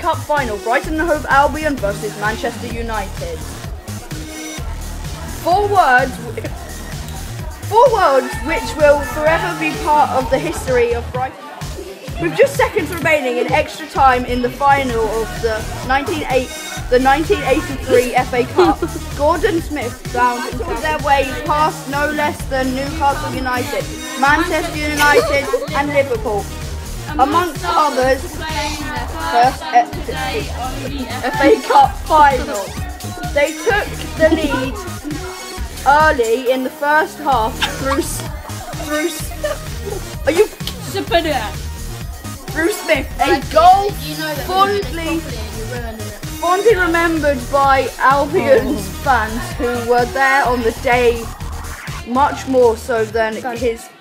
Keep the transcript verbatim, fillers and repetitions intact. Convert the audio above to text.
Cup final, Brighton and Hove Albion versus Manchester United. Four words, four words which will forever be part of the history of Brighton. With just seconds remaining in extra time in the final of the nineteen eighty-three F A Cup, Gordon Smith found their way past no less than Newcastle United, Manchester United and Liverpool, amongst others, first F A Cup final. They took the lead early in the first half through through. Are you? Through Smith, a goal fondly, fondly remembered by Albion's fans who were there on the day, much more so than his